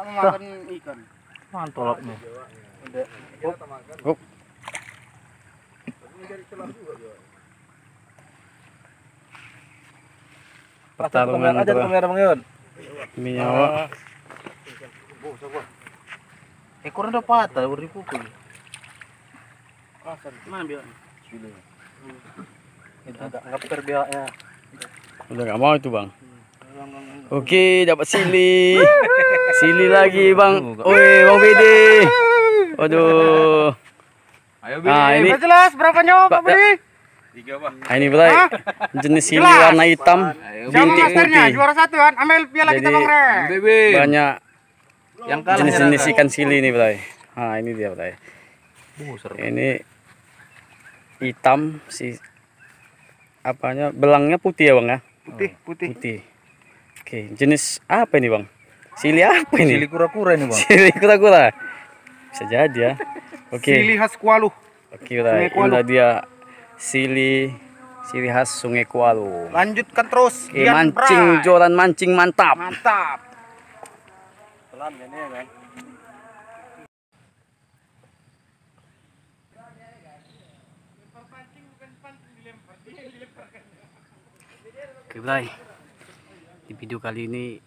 memakan ikan. Mantap nih. Up. Pertarungan aja kamera Bang Yon. Minyawa. Ekornya udah patah, udah dipukul. Mana biar? Enggak putar biaknya. Udah nggak mau itu bang. Oke, dapat sili. Sili lagi bang. Oi, bang Bede. Waduh. Ayo Nah ini, Jelas berapa nyawa Pak Budi? 3 Bang. nah, ini bray. Jenis sili warna hitam, bintik putih. Juara 1 kan? Ambil piala kita Jadi, Bang Re. Bebe. banyak Yang kalah jenis-jenis ikan sili ini bray. Nah ini dia bray. Ini hitam si apanya belangnya putih ya bang ya? Putih. Putih. Oke, jenis apa ini bang? Sili apa ini? Sili kura-kura ini Bang. Sili kura-kura. Bisa jadi ya. Oke. Sili khas Kualu. Oke bray. Ini dia sili khas Sungai Kualu. Lanjutkan terus. Oke, mancing joran mancing mantap. Mantap. Pelan ini ya kan. Oke bray, di video kali ini,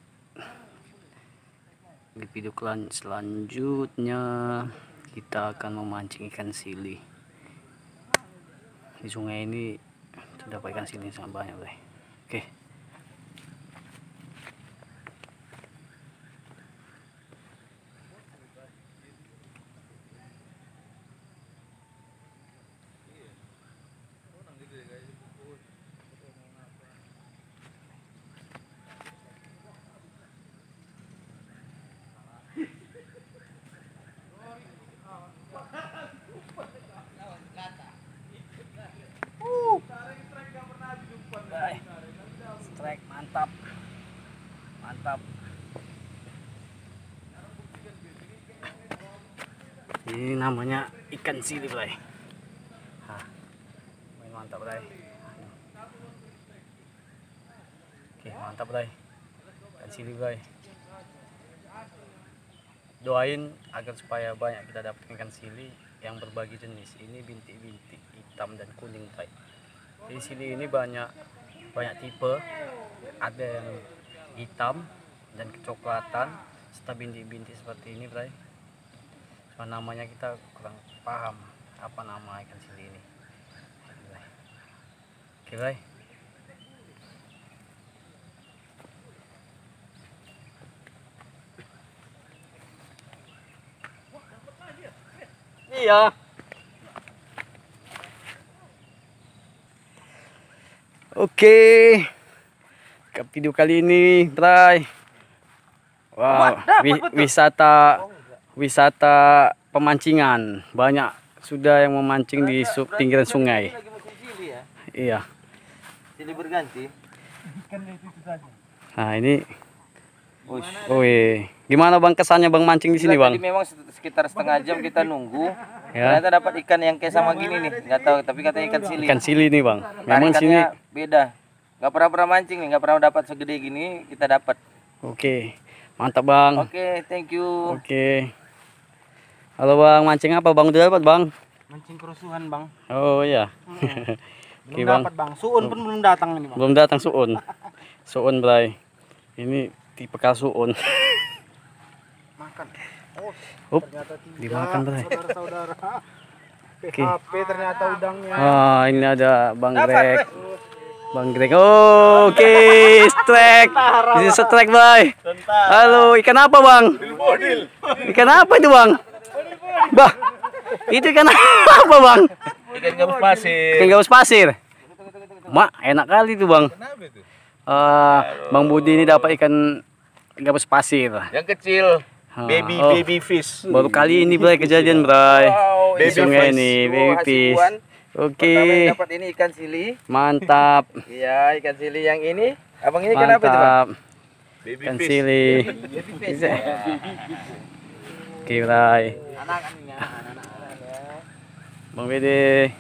di video selanjutnya kita akan memancing ikan sili. Di sungai ini terdapat ikan sili sangat banyak bray. Oke. Strike mantap. Mantap. Ini namanya ikan sili bray. Main mantap bray. Oke, mantap bray. Ikan sili bray. Doain agar supaya banyak kita dapat ikan sili yang berbagai jenis. Ini bintik-bintik hitam dan kuning bray. Jadi sili ini banyak tipe, ada yang hitam dan kecoklatan serta bintik-bintik seperti ini bray. Cuma namanya kita kurang paham apa nama ikan sili ini. Oke bray. Iya. Oke, ke video kali ini, bray. Wow, wisata pemancingan. Banyak sudah yang memancing di pinggiran sungai. Iya. Sili berganti. Nah ini, gimana bang kesannya bang mancing di sini bang? Tadi memang sekitar setengah jam kita nunggu. Ya. Ternyata dapat ikan yang kayak sama gini nih. Nggak tahu, tapi katanya ikan sili. Ikan sili nih bang. Memang Tarikannya sini beda. Nggak pernah mancing nih, nggak pernah dapat segede gini kita dapat. Oke, mantap bang. Oke, thank you. Oke. Halo bang, mancing apa bang? Udah dapat bang? Mancing kerusuhan Bang. Oh iya. Oke Belum bang. dapat Bang. Suun pun belum datang ini Bang. Belum datang suun. Suun bray. Ini tipe suun. Makan. Up, Ternyata tidak. dimakan bray. Saudara-saudara. Oke. PHP ternyata udangnya. Wah, ini ada Bang Greg. Bang Greg. Oke, strike. Ini strike, bray. Halo, ikan apa, Bang? Ikan apa itu, Bang? Bah, itu ikan apa, Bang? Ikan gabus pasir. Ikan gabus pasir. Mak, enak kali itu, Bang. Bang Budi ini dapat ikan gabus pasir. Yang kecil. Baby fish. Baru kali ini, bray, kejadian, bray. Di Baby sungai fish. ini, baby fish. Oke. Pertama yang dapat ini ikan sili. Mantap. Iya, ikan sili yang ini. Abang ini ikan apa itu, Bang? Mantap. Ikan sili. Oke, bray. Bang Bede.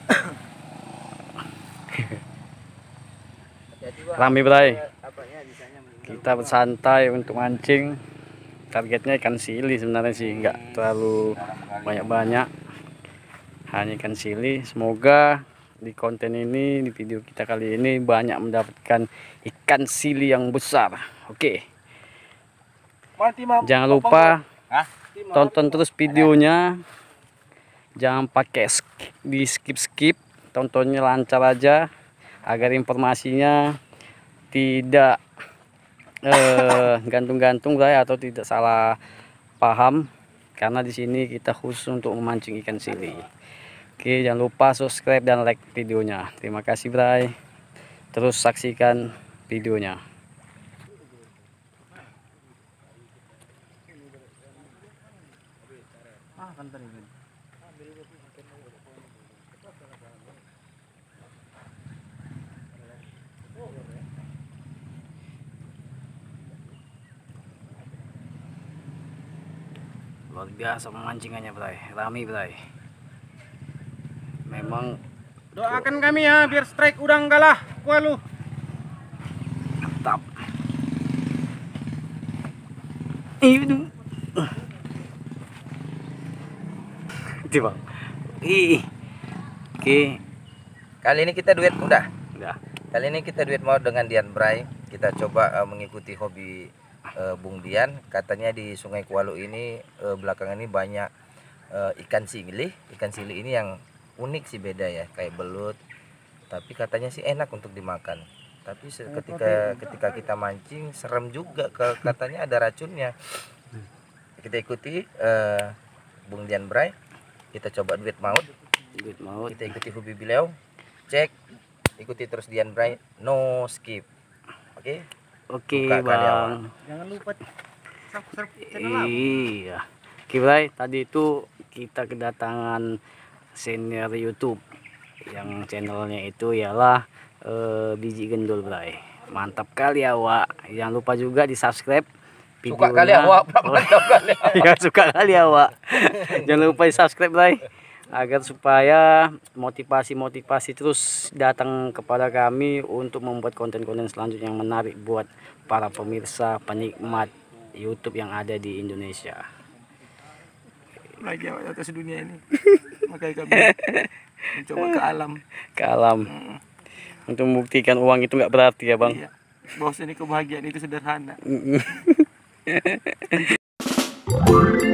Rame, bray. Kita bersantai untuk mancing. targetnya ikan sili sebenarnya sih, nggak terlalu banyak-banyak, hanya ikan sili. Semoga di konten ini, di video kita kali ini banyak mendapatkan ikan sili yang besar. Oke, jangan lupa tonton terus videonya, jangan pakai di skip, tontonnya lancar aja agar informasinya tidak gantung-gantung lah atau tidak salah paham, karena di sini kita khusus untuk memancing ikan sili. Oke, jangan lupa subscribe dan like videonya. Terima kasih Bray. Terus saksikan videonya. Luar biasa memancingannya Bray, rame Bray. Memang Doakan kami ya biar strike udang kalah kualu. mantap. Itu Bang. Oke, Kali ini kita duet udah. udah. Kali ini kita duet mau dengan Dian Bray. Kita coba mengikuti hobi Bung Dian. Katanya di Sungai Kualu ini belakangan ini banyak ikan sili. Ikan sili ini yang unik sih, beda ya, kayak belut. Tapi katanya sih enak untuk dimakan. Tapi ketika kita mancing serem juga, katanya ada racunnya. Kita ikuti Bung Dian Bray. Kita coba duet maut. Kita ikuti hobi beliau. Cek, ikuti terus Dian Bray, no skip. Oke. Oke Buka kali awal. Bang. Jangan lupa subscribe channel Iya. Oke Bray, tadi itu kita kedatangan senior YouTube yang channelnya itu ialah Biji Gendul Bray. Mantap kali ya Wak. Jangan lupa juga di subscribe videonya. Suka kali awak, mantap kali. Ya suka kali ya Wak. Jangan lupa di subscribe Bray, agar supaya motivasi terus datang kepada kami untuk membuat konten-konten selanjutnya yang menarik buat para pemirsa penikmat YouTube yang ada di Indonesia. lagi awal atas dunia ini. Makanya kami mencoba ke alam. Untuk membuktikan uang itu nggak berarti ya Bang. Iya. Bahwa ini kebahagiaan itu sederhana.